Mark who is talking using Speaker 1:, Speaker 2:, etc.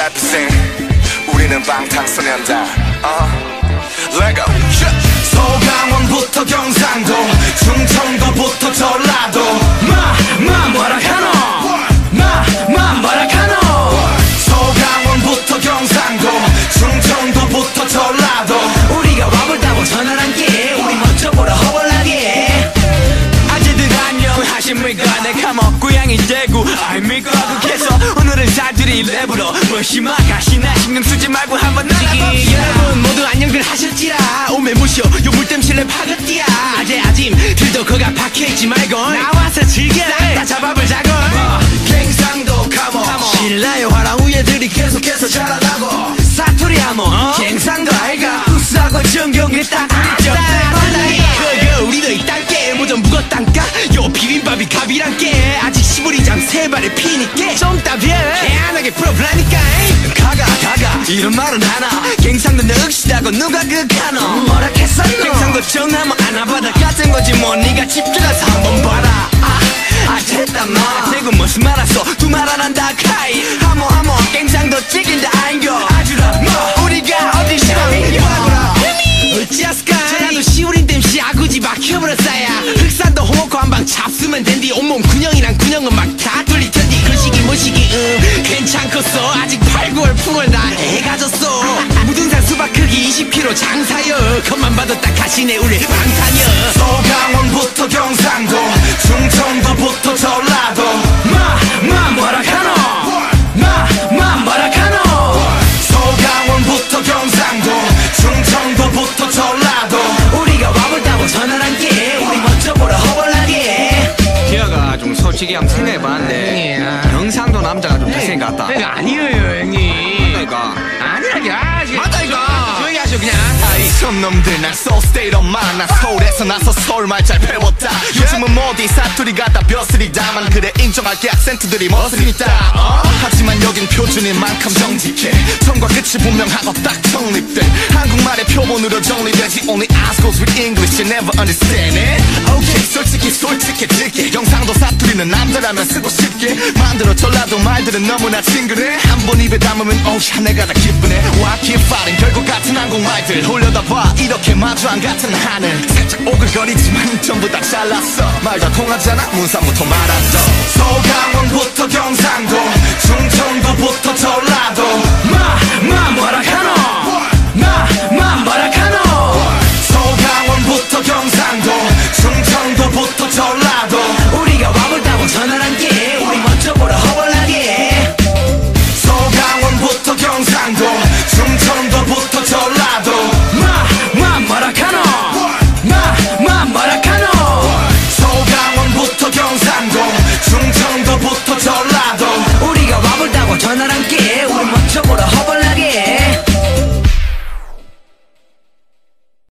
Speaker 1: represent. 우리는 방탄소년단. Lego.
Speaker 2: 서강원부터 경상도, 충청도부터 전라도. 뭐라 카노? 뭐라 카노? 서강원부터 경상도, 충청도부터 전라도. 우리가 와볼다고 전화란게, 우리 먼저 보러 허벌나게.
Speaker 3: 아재들 안녕하십니까. 내가 고향이 대구 아닙니까. 국해서 오늘은 사투리 랩으로 무심하가 신나 신경 쓰지 말고 한번 날아봅시다.
Speaker 2: 여러분 모두 안녕들 하셨지라. 오메 무쇼 요 물땜실래 파긋띠야. 아재 아짐 들도 거가 박혀있지 말고 나와서 즐겨라. 싹다 잡아보자고. 갱상도 카모 신라의 화랑 우예들이 계속해서 자라나고. 사투리 하모 갱상도 알가. 우수하고 정경에 딱 우리죠. 그거 우리도 이딴게 뭐좀 묵었단까. 요 비빔밥이 갑이란게. 아직 시부리장 세 발에 피니까 좀 따벼 개안하게 풀어보라니까. 가가 이런 말은 하나. 갱상도 늑시다고 누가 극하노. 뭐라 했었노. 갱상도 정하면 안아받아 같은 거지 뭐. 니가 집중해서 한번 봐라. 됐다 마. 대구 무슨 말 하소. 두 말 안 한다 카이. 하모 갱상도 찍긴다 아인거. 아주라 뭐 우리가 어디 시험인겨. 어찌하스까. 전라도 시우린 댐시 아구지 막혀버렸어야. 흑산도 홍어코 한방 잡수면 된디. 온몸 군형이랑 군형은 막 다 뚫릴 텐디. 그 시기 뭐 시기 괜찮겠어. 아직 8, 9월 풍월 나 애가졌어. 무등산 수박 크기 20kg 장사여. 겉만 봐도 딱 가시네 우리 방탄여. 서강원부터 경상도, 충청도부터 전라도. 뭐라 카노. 뭐라 카노. 서강원부터 경상도, 충청도부터 전라도. 우리가 와볼다고 전화란게, 우리 먼저 보러 허벌나게.
Speaker 3: 기아가 좀 솔직히 한번 생각해봤는데 경상도 남자가 좀 잘생긴 것 같다.
Speaker 2: 아니에요 형님.
Speaker 3: 그러니까
Speaker 2: 맞다 이거. 조용히 하셔 그냥.
Speaker 1: 손놈들 난 소스테이로 만나. 서울에서 나서 서울말 잘 배웠다. 요즘은 모디 사투리 갖다 벼슬이다만 그래 인정할게 악센트들이 멋있다. 하지만 여긴 표준인 만큼 정직해. 처음과 끝이 분명하고 딱 정립돼. 한국말의 표본으로 정리되지. Only eyes goes with English you never understand it. Okay 솔직해질게. 경상도 사투리는 남자라면 쓰고 싶게 만들어. 전라도 말들은 너무나 친근해. 한 번 입에 담으면 오야 내가 다 기쁘네. Why keep fighting. 결국 같은 한국말들 올려다봐 이렇게 마주 안 같은 하늘. 살짝 오글거리지만 전부 다 잘났어. 말 다 통하잖아 문산부터 말았어.
Speaker 2: 서강원부터 경상도,